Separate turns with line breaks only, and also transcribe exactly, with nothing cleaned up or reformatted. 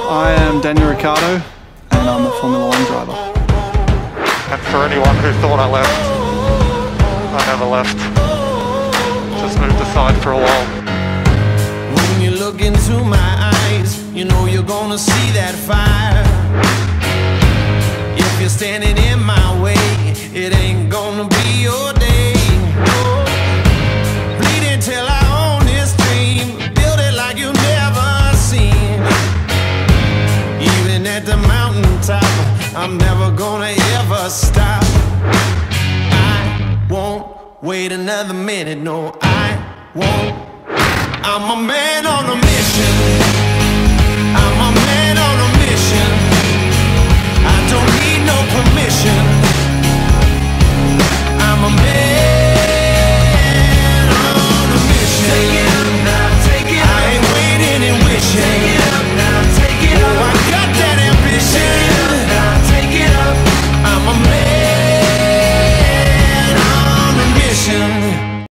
I am Daniel Ricciardo, and I'm a Formula One driver.
And for anyone who thought I left, I never left. Just moved aside for a while.
When you look into my eyes, you know you're gonna see that fire. If you're standing in my way, it ain't gonna be your day. Bleeding till I own this dream, build it like you never seen. Even at the mountaintop, I'm never gonna ever stop. I won't wait another minute, no I won't. I'm a man on a mission.